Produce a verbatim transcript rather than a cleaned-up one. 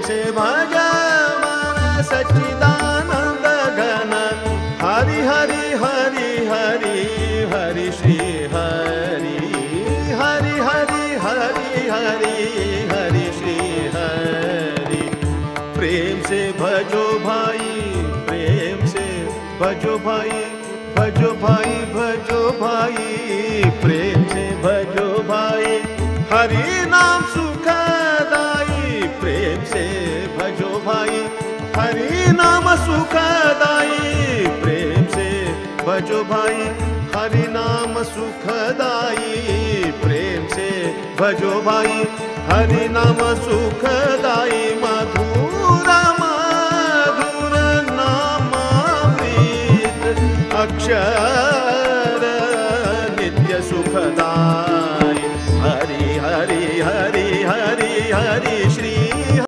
से भज मन सच्चिदानंद घन हरि हरि हरि हरि हरि श्री हरि हरि हरि हरि हरि हरि श्री हरि। प्रेम से भजो भाई प्रेम से भजो भाई भजो भाई भजो भाई प्रेम से भजो भाई हरि नाम सुखदाई। प्रेम से भजो भाई हरि नाम सुखदाई। प्रेम से भजो भाई हरि नाम सुखदाई। प्रेम से भजो भाई हरि नाम सुखदाई।